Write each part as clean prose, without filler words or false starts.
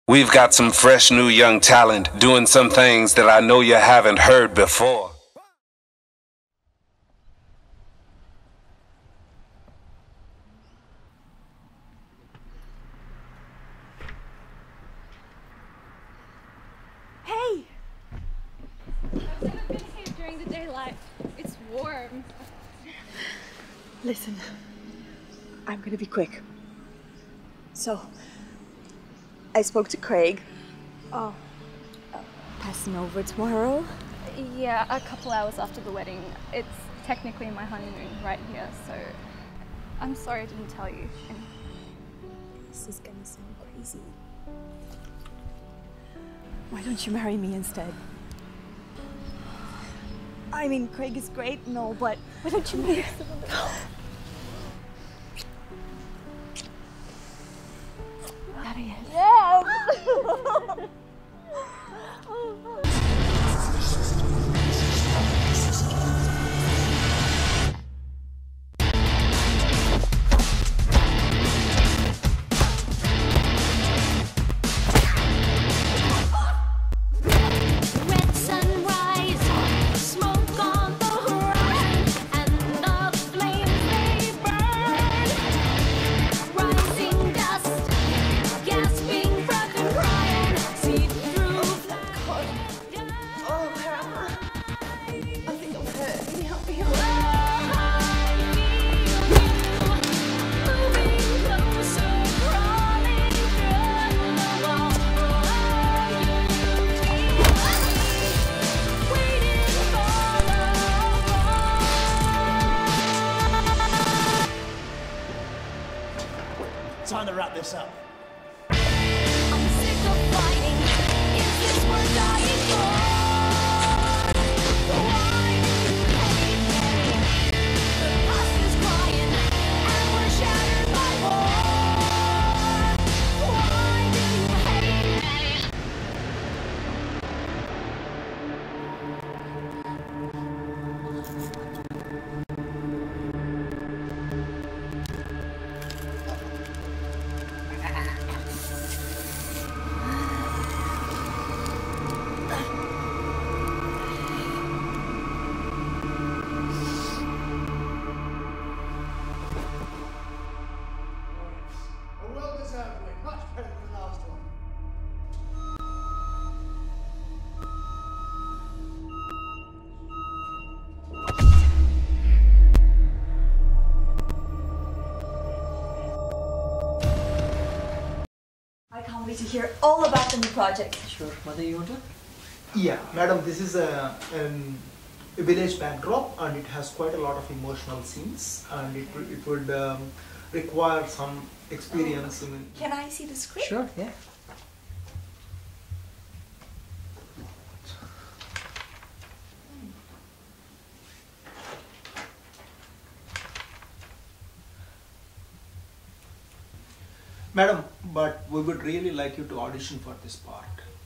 We've got some fresh new young talent doing some things that I know you haven't heard before. Hey! I've never been here during the daylight. It's warm. Listen, I'm gonna be quick. So, I spoke to Craig. Oh. Passing over tomorrow. Yeah, a couple hours after the wedding. It's technically my honeymoon right here, so I'm sorry I didn't tell you. This is gonna sound crazy. Why don't you marry me instead? I mean, Craig is great and all, but why don't you marry someone else? Yes! Time to wrap this up. I'm sick of fighting. Is this worth dying for? Why do you hate me? The past is crying, and we're shattered by war. Why do you hate me? I can't wait to hear all about the new project. Sure, Mother, you want to? Yeah, madam, this is a village backdrop and it has quite a lot of emotional scenes and it would require some experience in... Can I see the script? Sure, yeah. Madam, but we would really like you to audition for this part.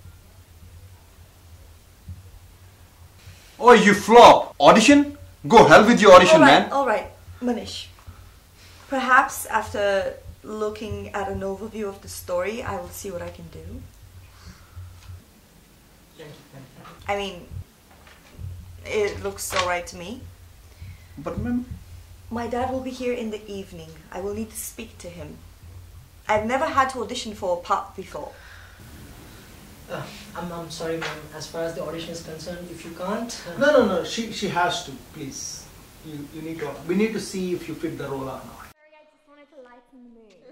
Oh, you flop! Audition? Go hell with your audition, man. Alright, Manish. Perhaps after looking at an overview of the story, I will see what I can do. Thank you. I mean, it looks alright to me. But ma'am... My dad will be here in the evening. I will need to speak to him. I've never had to audition for a part before. I'm sorry, ma'am. As far as the audition is concerned, if you can't... No, she has to, please. You need to... We need to see if you fit the role or not. Sorry, I just wanted to lighten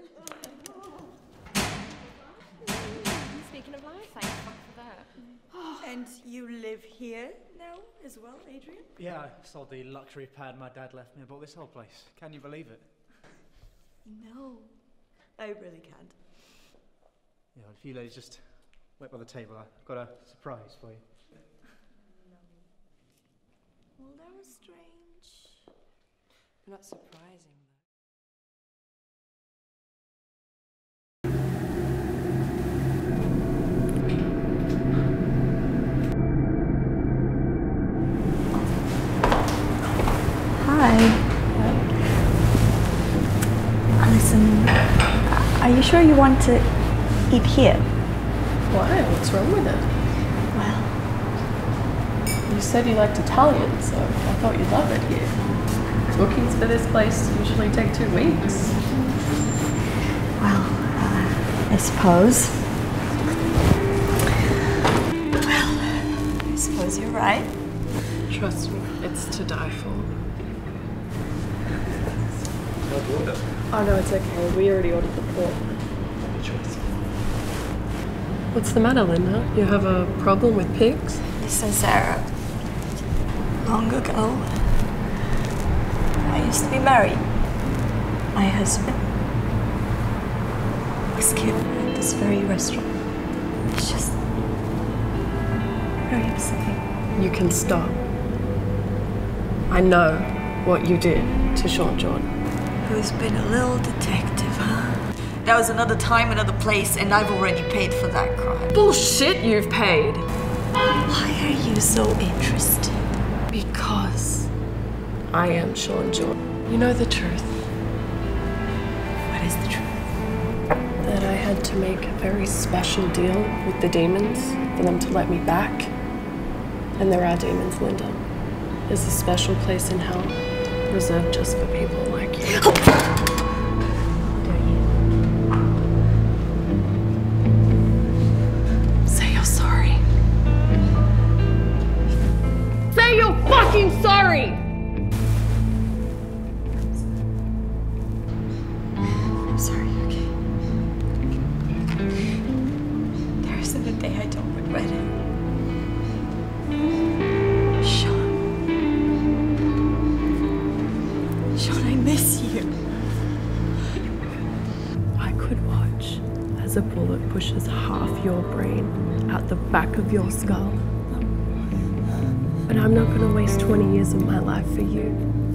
the mood. Speaking of life, thank fuck for that. And you live here now as well, Adrian? Yeah, I sold the luxury pad my dad left me and bought this whole place. Can you believe it? No, I really can't. Yeah, well, if you ladies just wait by the table, I've got a surprise for you. Well, that was strange. Not surprising, Listen, are you sure you want to eat here? Why? What's wrong with it? Well, You said you liked Italian, so I thought you'd love it here. Bookings for this place usually take 2 weeks. I suppose. Well, I suppose you're right. Trust me, it's to die for. Oh no, it's okay. We already ordered the pork. What's the matter, Linda? You have a problem with pigs? Listen, Sarah. Long ago, I used to be married. My husband was killed at this very restaurant. It's just very upsetting. You can stop. I know what you did to Sean Jordan. Who's been a little detective, huh? That was another time, another place, and I've already paid for that crime. Bullshit, you've paid. Why are you so interested? Because I am Sean Jordan. You know the truth. What is the truth? That I had to make a very special deal with the demons for them to let me back. And there are demons, Linda. There's a special place in hell reserved just for people like you. Say you're sorry. Say you're fucking sorry! I'm sorry, okay? There isn't a day I don't regret it. Sean, I miss you. I could watch as a bullet pushes half your brain out the back of your skull. But I'm not going to waste 20 years of my life for you.